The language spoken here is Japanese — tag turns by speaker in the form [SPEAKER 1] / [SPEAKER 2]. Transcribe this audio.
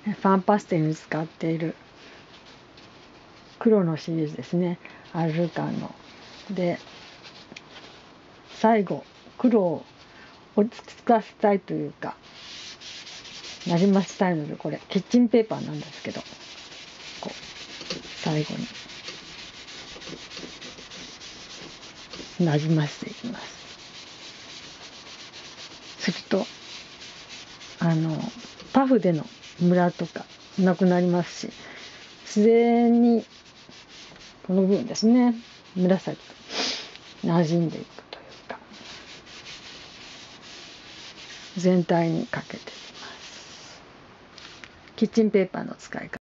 [SPEAKER 1] ファンパステルに使っている黒のシリーズですね。アルルカンの。で、最後、黒を落ち着かせたいというか、なじませたいので、これ、キッチンペーパーなんですけど、こう、最後になじませていきます。すると、パフでのムラとかなくなりますし、自然にこの部分ですね、紫と馴染んでいくというか、全体にかけていきます。キッチンペーパーの使い方。